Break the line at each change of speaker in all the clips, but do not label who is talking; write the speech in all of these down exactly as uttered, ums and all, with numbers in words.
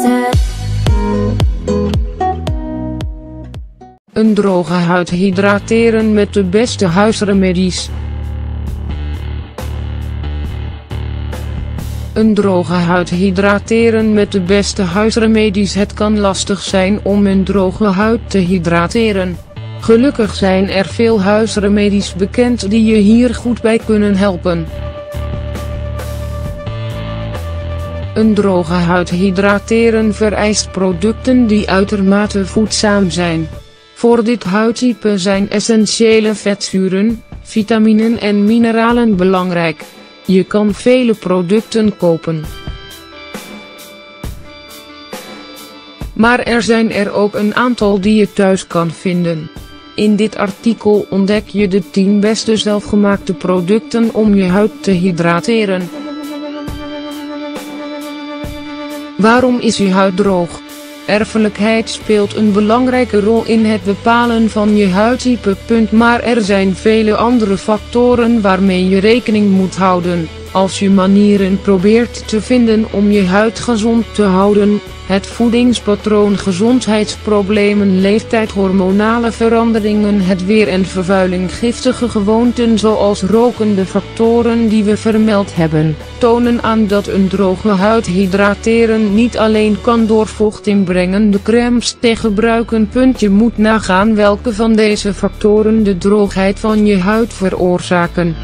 said.
Een droge huid hydrateren met de beste huisremedies. Een droge huid hydrateren met de beste huisremedies. Het kan lastig zijn om een droge huid te hydrateren. Gelukkig zijn er veel huisremedies bekend die je hier goed bij kunnen helpen. Een droge huid hydrateren vereist producten die uitermate voedzaam zijn. Voor dit huidtype zijn essentiële vetzuren, vitaminen en mineralen belangrijk. Je kan vele producten kopen. Maar er zijn er ook een aantal die je thuis kan vinden. In dit artikel ontdek je de tien beste zelfgemaakte producten om je huid te hydrateren. Waarom is je huid droog? Erfelijkheid speelt een belangrijke rol in het bepalen van je huidtype. Maar er zijn vele andere factoren waarmee je rekening moet houden, als je manieren probeert te vinden om je huid gezond te houden. Het voedingspatroon, gezondheidsproblemen, leeftijd, hormonale veranderingen, het weer en vervuiling, giftige gewoonten zoals roken. De factoren die we vermeld hebben, tonen aan dat een droge huid hydrateren niet alleen kan door vocht inbrengende crèmes te gebruiken. Je moet nagaan welke van deze factoren de droogheid van je huid veroorzaken.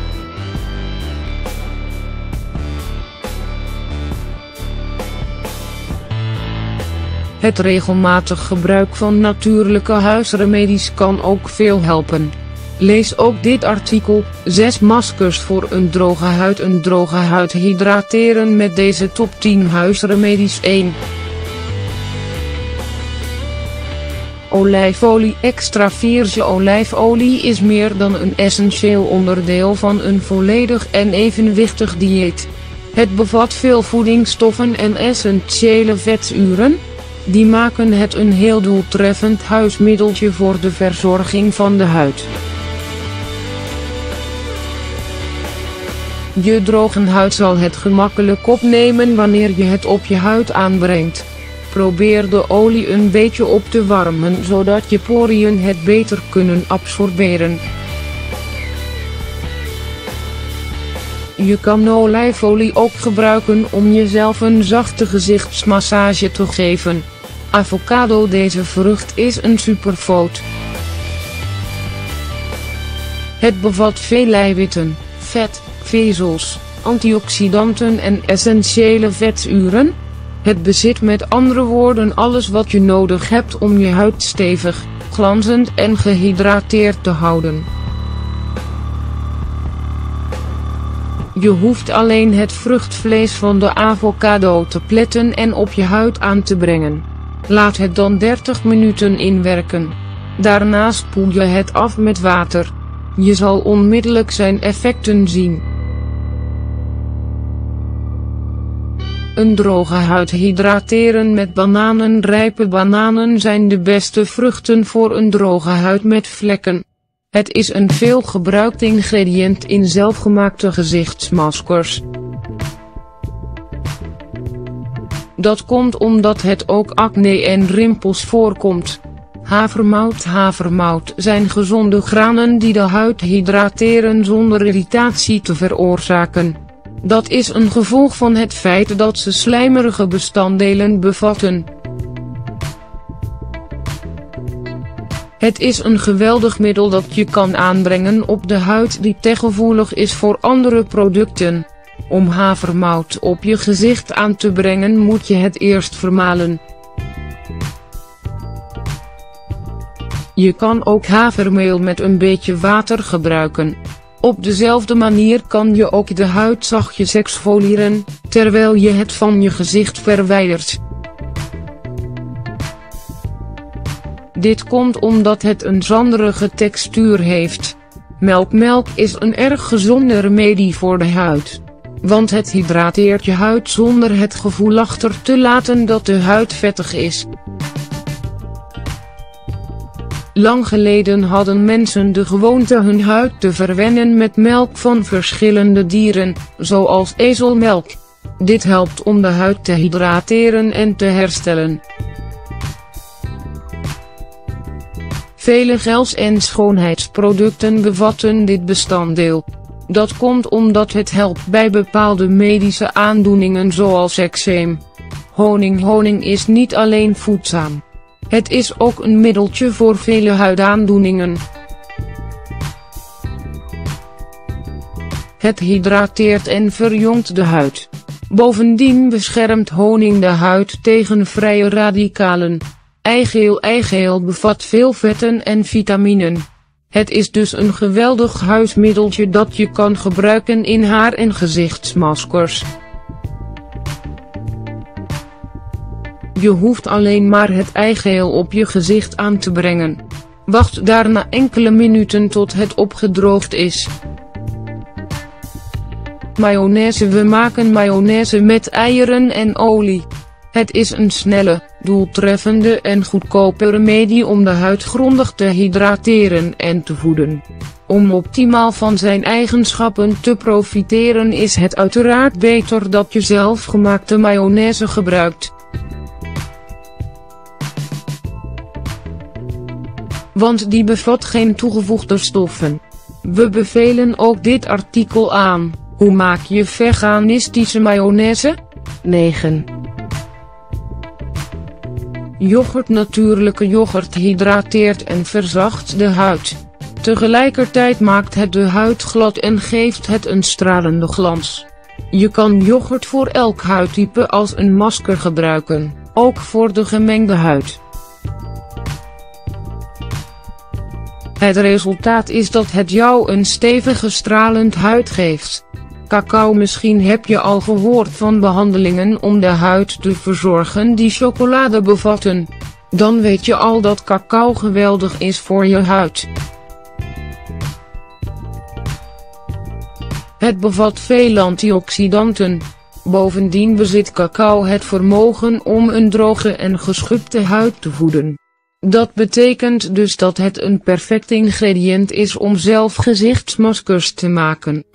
Het regelmatig gebruik van natuurlijke huisremedies kan ook veel helpen. Lees ook dit artikel, zes maskers voor een droge huid. Een droge huid hydrateren met deze top tien huisremedies. één. Olijfolie. Extra virgin olijfolie is meer dan een essentieel onderdeel van een volledig en evenwichtig dieet. Het bevat veel voedingsstoffen en essentiële vetzuren. Die maken het een heel doeltreffend huismiddeltje voor de verzorging van de huid. Je droge huid zal het gemakkelijk opnemen wanneer je het op je huid aanbrengt. Probeer de olie een beetje op te warmen zodat je poriën het beter kunnen absorberen. Je kan olijfolie ook gebruiken om jezelf een zachte gezichtsmassage te geven. Avocado. Deze vrucht is een superfood. Het bevat veel eiwitten, vet, vezels, antioxidanten en essentiële vetzuren. Het bezit met andere woorden alles wat je nodig hebt om je huid stevig, glanzend en gehydrateerd te houden. Je hoeft alleen het vruchtvlees van de avocado te pletten en op je huid aan te brengen. Laat het dan dertig minuten inwerken. Daarna spoel je het af met water. Je zal onmiddellijk zijn effecten zien. Een droge huid hydrateren met bananen. Rijpe bananen zijn de beste vruchten voor een droge huid met vlekken. Het is een veelgebruikt ingrediënt in zelfgemaakte gezichtsmaskers. Dat komt omdat het ook acne en rimpels voorkomt. Havermout. Havermout zijn gezonde granen die de huid hydrateren zonder irritatie te veroorzaken. Dat is een gevolg van het feit dat ze slijmerige bestanddelen bevatten. Het is een geweldig middel dat je kan aanbrengen op de huid die te gevoelig is voor andere producten. Om havermout op je gezicht aan te brengen moet je het eerst vermalen. Je kan ook havermeel met een beetje water gebruiken. Op dezelfde manier kan je ook de huid zachtjes exfoliëren, terwijl je het van je gezicht verwijdert. Dit komt omdat het een zanderige textuur heeft. Melkmelk is een erg gezonde remedie voor de huid. Want het hydrateert je huid zonder het gevoel achter te laten dat de huid vettig is. Lang geleden hadden mensen de gewoonte hun huid te verwennen met melk van verschillende dieren, zoals ezelmelk. Dit helpt om de huid te hydrateren en te herstellen. Vele gels en schoonheidsproducten bevatten dit bestanddeel. Dat komt omdat het helpt bij bepaalde medische aandoeningen zoals eczeem. Honing Honing is niet alleen voedzaam. Het is ook een middeltje voor vele huidaandoeningen. Het hydrateert en verjongt de huid. Bovendien beschermt honing de huid tegen vrije radicalen. Eigeel Eigeel bevat veel vetten en vitaminen. Het is dus een geweldig huismiddeltje dat je kan gebruiken in haar- en gezichtsmaskers. Je hoeft alleen maar het eigeel op je gezicht aan te brengen. Wacht daarna enkele minuten tot het opgedroogd is. Mayonaise. We maken mayonaise met eieren en olie. Het is een snelle, doeltreffende en goedkope remedie om de huid grondig te hydrateren en te voeden. Om optimaal van zijn eigenschappen te profiteren is het uiteraard beter dat je zelfgemaakte mayonaise gebruikt. Want die bevat geen toegevoegde stoffen. We bevelen ook dit artikel aan. Hoe maak je veganistische mayonaise? negen. Yoghurt. Natuurlijke yoghurt hydrateert en verzacht de huid. Tegelijkertijd maakt het de huid glad en geeft het een stralende glans. Je kan yoghurt voor elk huidtype als een masker gebruiken, ook voor de gemengde huid. Het resultaat is dat het jou een stevige stralend huid geeft. Cacao. Misschien heb je al gehoord van behandelingen om de huid te verzorgen die chocolade bevatten. Dan weet je al dat cacao geweldig is voor je huid. Het bevat veel antioxidanten. Bovendien bezit cacao het vermogen om een droge en geschubde huid te voeden. Dat betekent dus dat het een perfect ingrediënt is om zelf gezichtsmaskers te maken.